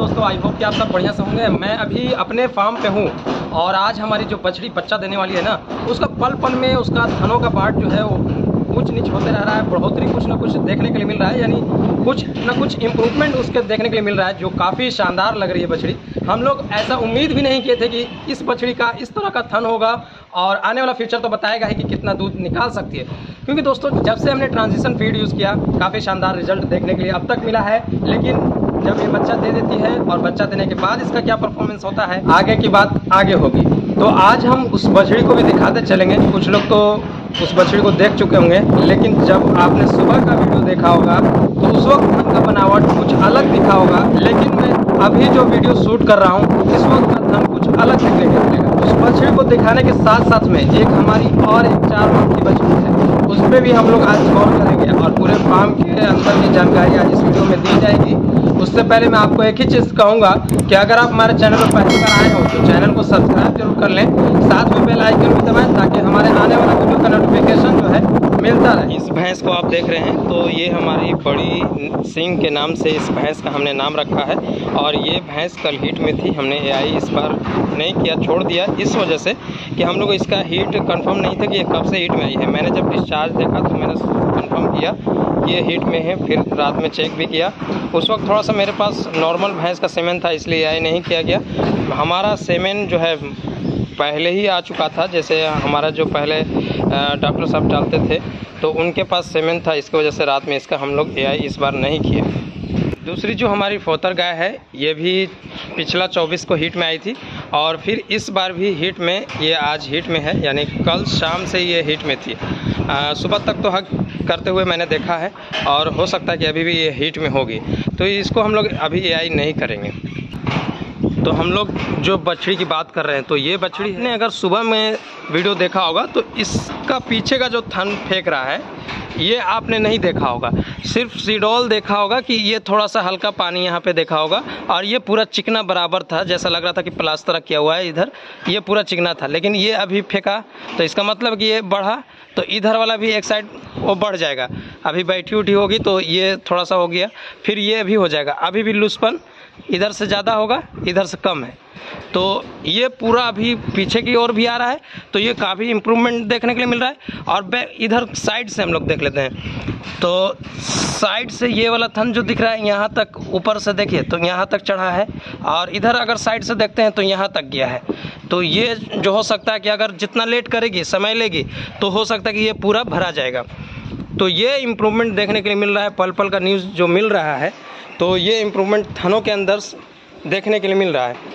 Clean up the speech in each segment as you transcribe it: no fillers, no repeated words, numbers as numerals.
दोस्तों, I hope कि आप सब बढ़िया से होंगे। मैं अभी अपने फार्म पे हूँ और आज हमारी जो बछड़ी बच्चा देने वाली है ना, उसका पल पल में उसका थनों का पार्ट जो है वो ऊंच नीच होते रह रहा है। बढ़ोतरी कुछ ना कुछ देखने के लिए मिल रहा है, यानी कुछ ना कुछ इम्प्रूवमेंट उसके देखने के लिए मिल रहा है, जो काफ़ी शानदार लग रही है बछड़ी। हम लोग ऐसा उम्मीद भी नहीं किए थे कि इस बछड़ी का इस तरह का थन होगा और आने वाला फ्यूचर तो बताएगा ही कि कितना दूध निकाल सकती है। क्योंकि दोस्तों, जब से हमने ट्रांजिशन फीड यूज़ किया, काफ़ी शानदार रिजल्ट देखने के लिए अब तक मिला है। लेकिन जब ये बच्चा दे देती है और बच्चा देने के बाद इसका क्या परफॉर्मेंस होता है, आगे की बात आगे होगी। तो आज हम उस बछड़ी को भी दिखाते चलेंगे। कुछ लोग तो उस बछड़ी को देख चुके होंगे, लेकिन जब आपने सुबह का वीडियो देखा होगा तो उस वक्त थन का बनावट कुछ अलग दिखा होगा। लेकिन मैं अभी जो वीडियो शूट कर रहा हूँ, इस वक्त का थन कुछ अलग दिखने को मिलेगा। उस बछड़ी को दिखाने के साथ साथ में एक हमारी और एक 4 मंथ की बछड़ी है, उस पर भी हम लोग आज गौर करेंगे और पूरे फार्म के अंदर की जानकारी आज इस वीडियो में दी जाएगी। उससे पहले मैं आपको एक ही चीज़ कहूँगा कि अगर आप हमारे चैनल पर पहली बार आए हो तो चैनल को सब्सक्राइब जरूर कर लें, साथ में बेल आइकन भी दबाएं ताकि हमारे आने वाला वीडियो का नोटिफिकेशन जो है मिलता रहे। इस भैंस को आप देख रहे हैं, तो ये हमारी बड़ी सिंह के नाम से इस भैंस का हमने नाम रखा है। और ये भैंस कल हीट में थी, हमने एआई इस बार नहीं किया, छोड़ दिया, इस वजह से कि हम लोग इसका हीट कंफर्म नहीं था कि ये कब से हीट में आई है। मैंने जब डिस्चार्ज देखा तो मैंने कंफर्म किया ये हीट में है, फिर रात में चेक भी किया। उस वक्त थोड़ा सा मेरे पास नॉर्मल भैंस का सीमेन था, इसलिए एआई नहीं किया गया। हमारा सीमेन जो है पहले ही आ चुका था, जैसे हमारा जो पहले डॉक्टर साहब डालते थे तो उनके पास सीमेन था, इसकी वजह से रात में इसका हम लोग एआई इस बार नहीं किए। दूसरी जो हमारी फोतर गाय है, ये भी पिछला 24 को हीट में आई थी और फिर इस बार भी हीट में, ये आज हीट में है, यानी कल शाम से ये हीट में थी। सुबह तक तो हक करते हुए मैंने देखा है और हो सकता है कि अभी भी ये हीट में होगी, तो इसको हम लोग अभी एआई नहीं करेंगे। तो हम लोग जो बछड़ी की बात कर रहे हैं, तो ये बछड़ी ने अगर सुबह में वीडियो देखा होगा तो इसका पीछे का जो थन फेंक रहा है ये आपने नहीं देखा होगा, सिर्फ सीडोल देखा होगा कि ये थोड़ा सा हल्का पानी यहाँ पे देखा होगा और ये पूरा चिकना बराबर था, जैसा लग रहा था कि प्लास्टर किया हुआ है इधर, ये पूरा चिकना था। लेकिन ये अभी फेंका तो इसका मतलब कि ये बढ़ा, तो इधर वाला भी एक साइड वो बढ़ जाएगा। अभी बैठी उठी होगी तो ये थोड़ा सा हो गया, फिर ये भी हो जाएगा। अभी भी लूजपन इधर से ज़्यादा होगा, इधर से कम है, तो ये पूरा अभी पीछे की ओर भी आ रहा है, तो ये काफ़ी इम्प्रूवमेंट देखने के लिए मिल रहा है। और इधर साइड से हम लोग देख लेते हैं, तो साइड से ये वाला थन जो दिख रहा है यहाँ तक, ऊपर से देखिए तो यहाँ तक चढ़ा है, और इधर अगर साइड से देखते हैं तो यहाँ तक गया है। तो ये जो हो सकता है कि अगर जितना लेट करेगी, समय लेगी, तो हो सकता है कि ये पूरा भरा जाएगा। तो ये इम्प्रूवमेंट देखने के लिए मिल रहा है, पल पल का न्यूज़ जो मिल रहा है, तो ये इम्प्रूवमेंट थनों के अंदर देखने के लिए मिल रहा है।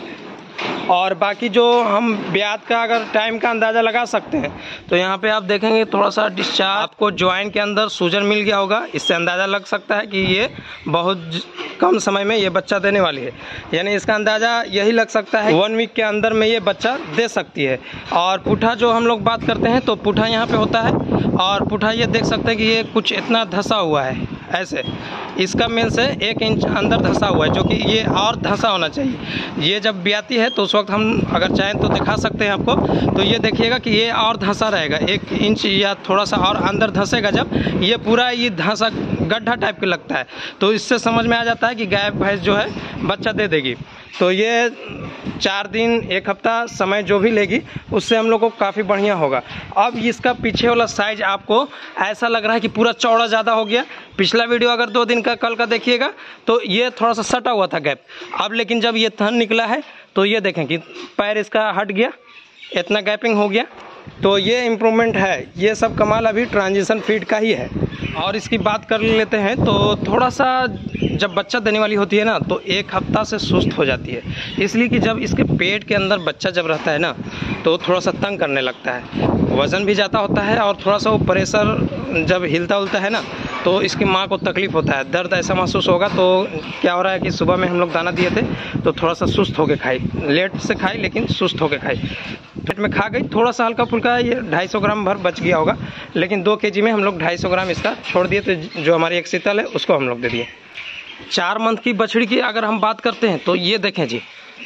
और बाकी जो हम ब्याज का अगर टाइम का अंदाज़ा लगा सकते हैं, तो यहाँ पे आप देखेंगे थोड़ा सा डिस्चार्ज, आपको ज्वाइन के अंदर सूजन मिल गया होगा, इससे अंदाज़ा लग सकता है कि ये बहुत कम समय में ये बच्चा देने वाली है। यानी इसका अंदाज़ा यही लग सकता है 1 वीक के अंदर में ये बच्चा दे सकती है। और पुठा जो हम लोग बात करते हैं, तो पुठा यहाँ पे होता है और पुठा ये देख सकते हैं कि ये कुछ इतना धंसा हुआ है, ऐसे इसका मेल से 1 इंच अंदर धंसा हुआ है, जो कि ये और धंसा होना चाहिए। ये जब ब्याती है तो उस वक्त हम अगर चाहें तो दिखा सकते हैं आपको, तो ये देखिएगा कि ये और धंसा रहेगा, 1 इंच या थोड़ा सा और अंदर धंसेगा। जब ये पूरा ये धंसा गड्ढा टाइप के लगता है, तो इससे समझ में आ जाता है कि गाय भैंस जो है बच्चा दे देगी। तो ये 4 दिन 1 हफ्ता समय जो भी लेगी, उससे हम लोग को काफ़ी बढ़िया होगा। अब इसका पीछे वाला साइज आपको ऐसा लग रहा है कि पूरा चौड़ा ज़्यादा हो गया। पिछला वीडियो अगर 2 दिन का कल का देखिएगा तो ये थोड़ा सा सटा हुआ था गैप, अब लेकिन जब ये थन निकला है तो ये देखें कि पैर इसका हट गया, इतना गैपिंग हो गया। तो ये इम्प्रूवमेंट है, ये सब कमाल अभी ट्रांजिशन फीड का ही है। और इसकी बात कर लेते हैं, तो थोड़ा सा जब बच्चा देने वाली होती है ना, तो 1 हफ्ता से सुस्त हो जाती है, इसलिए कि जब इसके पेट के अंदर बच्चा जब रहता है ना, तो थोड़ा सा तंग करने लगता है, वज़न भी ज़्यादा होता है और थोड़ा सा वो प्रेशर जब हिलता उलता है ना, तो इसकी माँ को तकलीफ़ होता है, दर्द ऐसा महसूस होगा। तो क्या हो रहा है कि सुबह में हम लोग दाना दिए थे तो थोड़ा सा सुस्त होके खाई, लेट से खाई लेकिन सुस्त होके खाई, पेट में खा गई, थोड़ा सा हल्का फुल्का ये 250 ग्राम भर बच गया होगा। लेकिन 2 kg में हम लोग 250 ग्राम इसका छोड़ दिए, तो जो हमारी एक शीतल है उसको हम लोग दे दिए। 4 मंथ की बछड़ी की अगर हम बात करते हैं, तो ये देखें जी,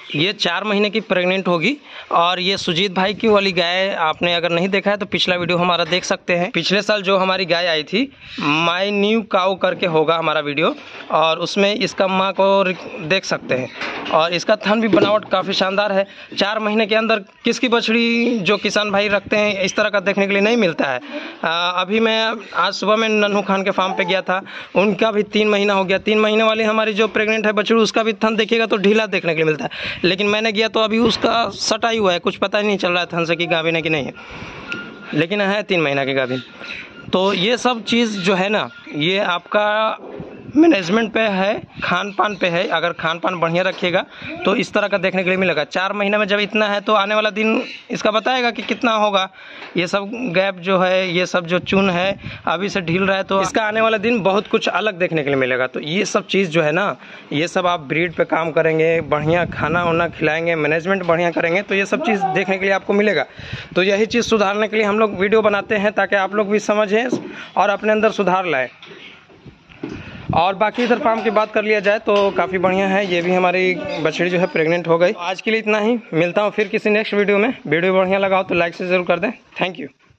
ये 4 महीने की प्रेग्नेंट होगी। और ये सुजीत भाई की वाली गाय आपने अगर नहीं देखा है तो पिछला वीडियो हमारा देख सकते हैं। पिछले साल जो हमारी गाय आई थी, माय न्यू काऊ करके होगा हमारा वीडियो, और उसमें इसका माँ को देख सकते हैं। और इसका थन भी बनावट काफ़ी शानदार है। 4 महीने के अंदर किसकी बछड़ी जो किसान भाई रखते हैं इस तरह का देखने के लिए नहीं मिलता है। अभी मैं आज सुबह में नन्हू खान के फार्म पे गया था, उनका भी 3 महीना हो गया। 3 महीने वाली हमारी जो प्रेग्नेंट है बछड़ी, उसका भी थन देखिएगा तो ढीला देखने के लिए मिलता है। लेकिन मैंने गया तो अभी उसका सटा ही हुआ है, कुछ पता ही नहीं चल रहा है थन से कि गाभिन है कि नहीं है, लेकिन है 3 महीना की गाभिन। तो ये सब चीज़ जो है ना, ये आपका मैनेजमेंट पे है, खान पान पे है। अगर खान पान बढ़िया रखिएगा तो इस तरह का देखने के लिए मिलेगा। 4 महीने में जब इतना है तो आने वाला दिन इसका बताएगा कि कितना होगा। ये सब गैप जो है, ये सब जो चून है अभी से ढील रहा है, तो इसका आने वाला दिन बहुत कुछ अलग देखने के लिए मिलेगा। तो ये सब चीज़ जो है ना, ये सब आप ब्रीड पे काम करेंगे, बढ़िया खाना वाना खिलाएंगे, मैनेजमेंट बढ़िया करेंगे तो ये सब चीज़ देखने के लिए आपको मिलेगा। तो यही चीज़ सुधारने के लिए हम लोग वीडियो बनाते हैं, ताकि आप लोग भी समझें और अपने अंदर सुधार लाएँ। और बाकी इधर फार्म की बात कर लिया जाए तो काफ़ी बढ़िया है। ये भी हमारी बछड़ी जो है प्रेग्नेंट हो गई। आज के लिए इतना ही, मिलता हूँ फिर किसी नेक्स्ट वीडियो में। वीडियो बढ़िया लगा हो तो लाइक से ज़रूर कर दें। Thank you.